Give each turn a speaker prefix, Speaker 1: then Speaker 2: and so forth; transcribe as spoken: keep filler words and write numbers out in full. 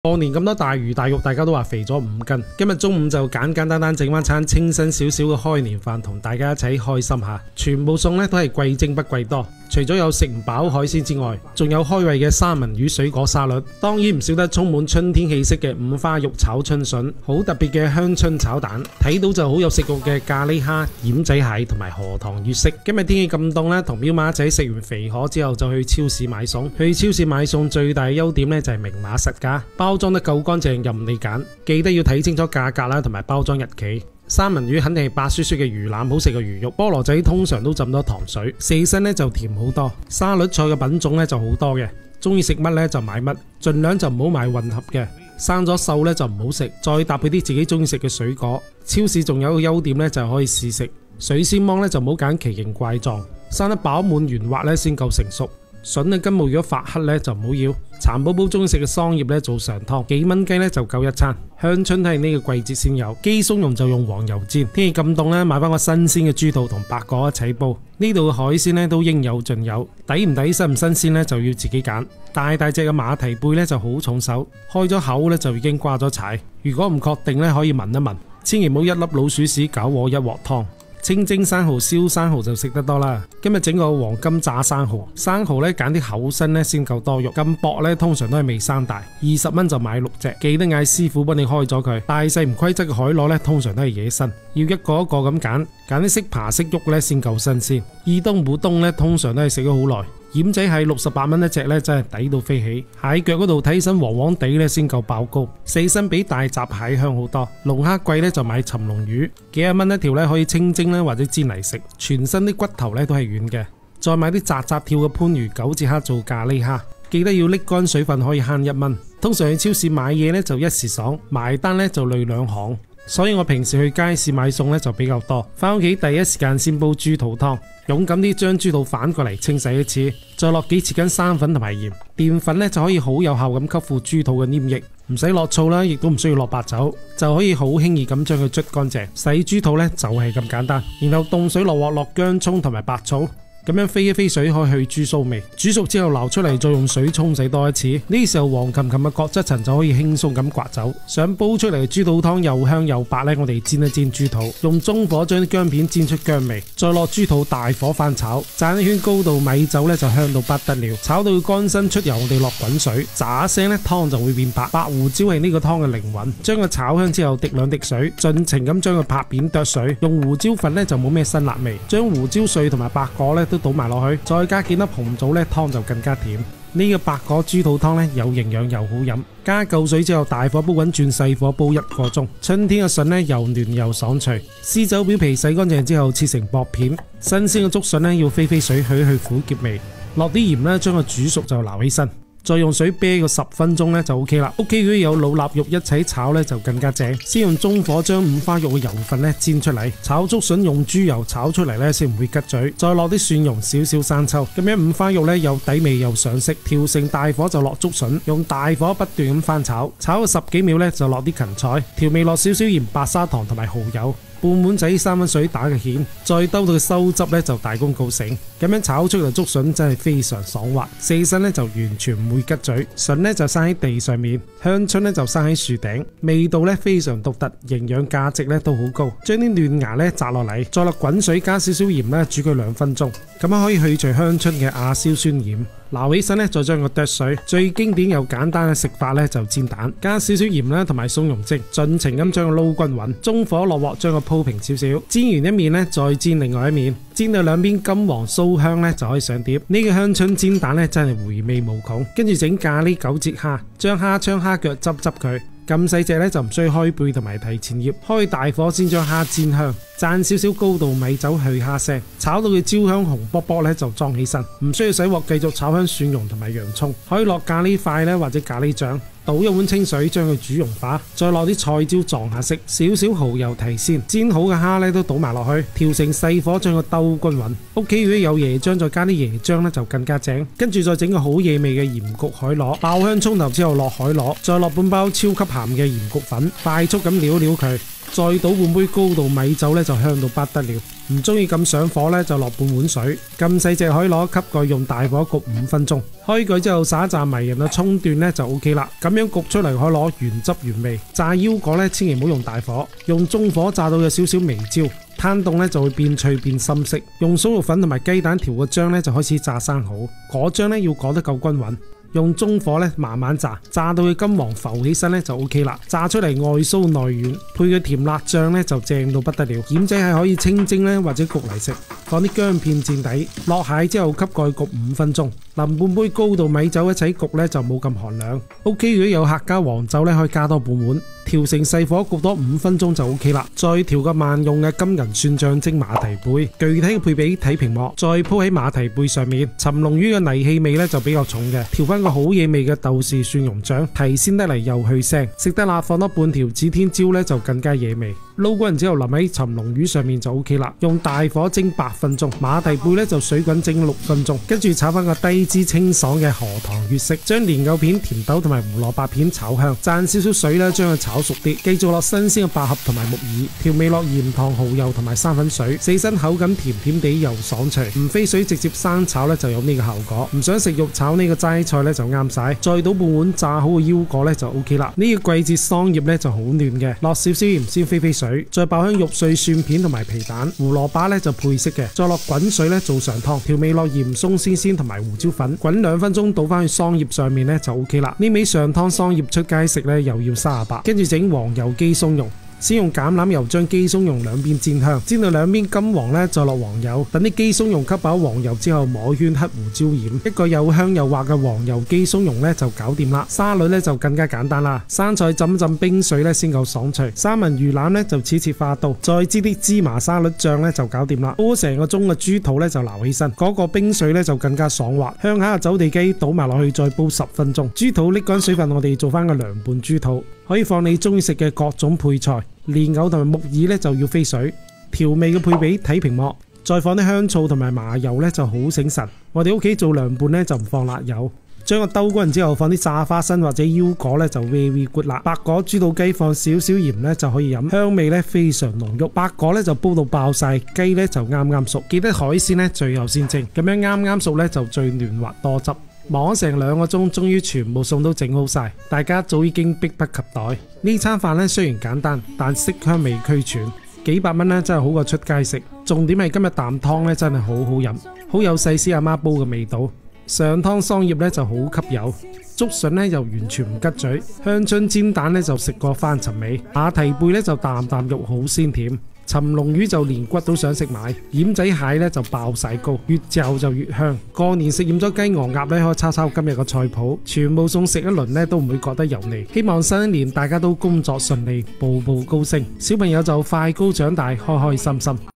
Speaker 1: 過年咁多大魚大肉，大家都話肥咗五斤。今日中午就簡簡單單整翻餐清新少少嘅開年飯，同大家一齊開心下。全部餸咧都係貴精不貴多，除咗有食唔飽海鮮之外，仲有開胃嘅三文魚水果沙律，當然唔少得充滿春天氣息嘅五花肉炒春筍，好特別嘅香椿炒蛋，睇到就好有食慾嘅咖喱蝦、奄仔蟹同埋荷塘月色。今日天氣咁凍咧，同表媽仔食完肥河之後就去超市買餸。去超市買餸最大嘅優點咧就係明碼實價，包裝得夠乾淨任你揀，記得要睇清楚價格啦同埋包裝日期。三文魚肯定係白雪雪嘅魚腩，好食嘅魚肉。菠蘿仔通常都浸多糖水，四身咧就甜好多。沙律菜嘅品種咧就好多嘅，中意食乜咧就買乜，盡量就唔好買混合嘅。生咗鏽咧就唔好食，再搭配啲自己中意食嘅水果。超市仲有個優點咧就係可以試食。水仙芒咧就唔好揀奇形怪狀，生得飽滿圓滑咧先夠成熟。筍嘅根部如果發黑咧就唔好要。蠶寶寶中意食嘅桑葉咧做常湯，幾蚊雞咧就夠一餐。香椿係呢個季節先有，雞鬆茸就用黃油煎。天氣咁凍咧，買翻個新鮮嘅豬肚同白果一齊煲。呢度嘅海鮮咧都應有盡有，抵唔抵新唔新鮮咧就要自己揀。大大隻嘅馬蹄貝咧就好重手，開咗口咧就已經掛咗柴。如果唔確定咧可以聞一聞，千祈唔好一粒老鼠屎搞禍一鑊湯。清蒸生蠔、燒生蠔就食得多啦。今日整個黃金炸生蠔，生蠔咧揀啲厚身咧先夠多肉，咁薄咧通常都係未生大。二十蚊就買六隻，記得嗌師傅幫你開咗佢。大細唔規則嘅海螺咧通常都係野生，要一個一個咁揀，揀啲識爬識喐咧先夠新鮮。二冬補冬咧通常都係食咗好耐。奄仔蟹六十八蚊一隻咧，真係抵到飛起。蟹腳嗰度睇起身黃黃地咧，先夠爆膏。四身比大閘蟹香好多。龍蝦貴咧就買鱘龍魚，幾廿蚊一條咧，可以清蒸咧或者煎嚟食。全身啲骨頭咧都係軟嘅。再買啲扎扎跳嘅番禺九節蝦做咖喱蝦，記得要瀝乾水分，可以慳一蚊。通常去超市買嘢咧就一時爽，埋單咧就累兩行。所以我平時去街市買餸咧就比較多，翻屋企第一時間先煲豬肚湯，勇敢啲將豬肚反過嚟清洗一次，再落幾匙羹生粉同埋鹽，澱粉咧就可以好有效咁吸附豬肚嘅黏液，唔使落醋啦，亦都唔需要落白酒，就可以好輕易咁將佢捽乾淨。洗豬肚咧就係咁簡單，然後凍水落鑊，落薑蔥同埋白醋。咁樣飛一飛水可以去豬騷味，煮熟之後撈出嚟，再用水沖洗多一次。呢時候黃琴琴嘅角質層就可以輕鬆咁刮走。想煲出嚟嘅豬肚湯又香又白呢，我哋煎一煎豬肚，用中火將啲薑片煎出薑味，再落豬肚大火翻炒，炸一圈高度米酒呢就香到不得了。炒到佢乾身出油，我哋落滾水，炸聲呢湯就會變白。白胡椒係呢個湯嘅靈魂，將佢炒香之後滴兩滴水，盡情咁將佢拍扁剁水。用胡椒粉呢就冇咩辛辣味，將胡椒碎同埋白果呢都倒埋落去，再加幾粒紅棗呢，湯就更加甜。呢個白果豬肚湯呢，有營養又好飲，加夠水之後大火煲滾，轉細火煲一個鐘。春天嘅筍呢，又嫩又爽脆。絲走表皮洗乾淨之後切成薄片，新鮮嘅竹筍呢，要飛飛水去去苦澀味，落啲鹽呢，將佢煮熟就撈起身。再用水啤個十分鐘咧就 OK 啦。屋企如果有老臘肉一齊炒咧就更加正。先用中火將五花肉嘅油分咧煎出嚟，炒竹筍用豬油炒出嚟咧先唔會吉嘴。再落啲蒜蓉少少生抽，咁樣五花肉咧又底味又上色。調成大火就落竹筍，用大火不斷咁翻炒，炒個十幾秒咧就落啲芹菜，調味落少少鹽、白砂糖同埋蠔油。半碗仔三蚊水打個芡，再兜到佢收汁咧就大功告成。咁樣炒出嚟竹筍真係非常爽滑，四身咧就完全唔會吉嘴。筍咧就生喺地上面，香椿咧就生喺樹頂，味道咧非常獨特，營養價值咧都好高。將啲嫩芽咧摘落嚟，再落滾水加少少鹽咧煮佢兩分鐘，咁樣可以去除香椿嘅亞硝酸鹽。撈起身咧，再將佢剁水。最經典又簡單嘅食法咧，就煎蛋，加少少鹽啦，同埋松茸精，盡情咁將佢撈均勻。中火落鑊，將佢鋪平少少。煎完一面咧，再煎另外一面，煎到兩邊金黃酥香咧，就可以上碟。呢個香椿煎蛋咧，真係回味無窮。跟住整咖喱九節蝦，將蝦槍蝦腳執執佢。咁細隻咧就唔需要開背同埋提前醃，開大火先將蝦煎香，蘸少少高度米酒去蝦腥，炒到佢焦香紅卜卜咧就裝起身，唔需要洗鑊，繼續炒香蒜蓉同埋洋葱，可以落咖喱塊咧或者咖喱醬，倒一碗清水將佢煮溶化，再落啲菜椒撞下色，少少蠔油提鮮，煎好嘅蝦咧都倒埋落去，調成細火將佢兜均勻。屋企如果有椰漿，再加啲椰漿咧就更加正。跟住再整個好惹味嘅鹽焗海螺，爆香蔥頭之後落海螺，再落半包超級鹹嘅鹽焗粉，快速咁撩撩佢。 再倒半杯高度米酒咧就香到不得了。唔中意咁上火咧就落半碗水，咁細隻可以攞吸蓋用大火焗五分鐘。開蓋之後撒一紮迷人嘅葱段咧就 O K 啦。咁樣焗出嚟可以攞原汁原味。炸腰果咧千祈唔好用大火，用中火炸到有少少微焦，攤凍咧就會變脆變深色。用酥肉粉同埋雞蛋調個漿咧就開始炸生蠔，果漿咧要裹得夠均勻。用中火咧慢慢炸，炸到佢金黃浮起身咧就 O K 啦。炸出嚟外酥內軟，配個甜辣醬咧就正到不得了。醃仔係可以清蒸咧或者焗嚟食，放啲薑片墊底，落蟹之後吸蓋焗五分鐘。淋半杯高度米酒一齊焗咧就冇咁寒涼。O K， 如果有客加黃酒咧可以加多半碗，調成細火焗多五分鐘就 O K 啦。再調個萬用嘅金銀蒜醬蒸馬蹄貝，具體嘅配比睇屏幕。再鋪喺馬蹄貝上面，鱘龍魚嘅泥氣味咧就比較重嘅，調翻個好嘢味嘅豆豉蒜蓉醬，提鮮得嚟又去腥。食得辣放多半條指天椒咧就更加惹味。撈嗰陣之後淋喺鱘龍魚上面就 O K 啦。用大火蒸八分鐘，馬蹄貝咧就水滾蒸六分鐘，跟住炒翻個低脂清爽嘅荷塘月色，將蓮藕片、甜豆同埋胡蘿蔔片炒香，灒少少水啦，將佢炒熟啲。繼續落新鮮嘅百合同埋木耳，調味落鹽糖蠔油同埋生粉水，四身口感甜甜地又爽脆。唔飛水直接生炒咧就有呢個效果。唔想食肉炒呢個齋菜咧就啱晒。再倒半碗炸好嘅腰果咧就 O K 啦。呢個季節桑葉咧就好嫩嘅，落少少鹽先飛飛水，再爆香肉碎、蒜片同埋皮蛋，胡蘿蔔咧就配色嘅，再落滾水咧做上湯，調味落鹽鬆鮮鮮同埋胡椒粉，滾兩分鐘倒翻去桑葉上面咧就 O K 啦。呢味上湯桑葉出街食咧又要三十八，跟住整黃油雞鬆茸。先用橄欖油將雞鬆茸兩邊煎香，煎到兩邊金黃咧，再落黃油。等啲雞鬆茸吸飽黃油之後，抹圈黑胡椒鹽，一個又香又滑嘅黃油雞鬆茸咧就搞掂啦。沙律咧就更加簡單啦，生菜浸浸冰水咧先夠爽脆。三文魚腩咧就切切花刀，再煎啲芝麻沙律醬咧就搞掂啦。煲成個鐘嘅豬肚咧就撈起身，嗰個冰水咧就更加爽滑。鄉下嘅走地雞倒埋落去，再煲十分鐘。豬肚瀝乾水分，我哋做翻個涼拌豬肚。可以放你中意食嘅各種配菜，蓮藕同埋木耳咧就要飛水。調味嘅配比睇屏幕，再放啲香醋同埋麻油咧就好醒神。我哋屋企做涼拌咧就唔放辣油。將個兜乾之後放啲炸花生或者腰果咧就 very good 啦。白果豬肚雞放少少鹽咧就可以飲，香味咧非常濃郁。白果咧就煲到爆晒，雞咧就啱啱熟。記得海鮮咧最後先蒸，咁樣啱啱熟咧就最嫩滑多汁。忙咗成兩個鐘，終於全部餸都整好晒，大家早已經迫不及待。呢餐飯咧雖然簡單，但色香味俱全，幾百蚊咧真係好過出街食。重點係今日啖湯咧真係好好飲，好有細絲阿媽煲嘅味道。上湯桑葉咧就好吸油，竹筍咧又完全唔拮嘴，香椿煎蛋咧就食過翻尋味，馬蹄貝咧就啖啖肉好鮮甜。鱘龍魚就連骨都想食埋，奄仔蟹咧就爆晒膏，越嚼就越香。過年食厭咗雞鵝鴨咧，可以抄抄今日個菜譜，全部餸食一輪咧都唔會覺得油膩。希望新一年大家都工作順利，步步高升，小朋友就快高長大，開開心心。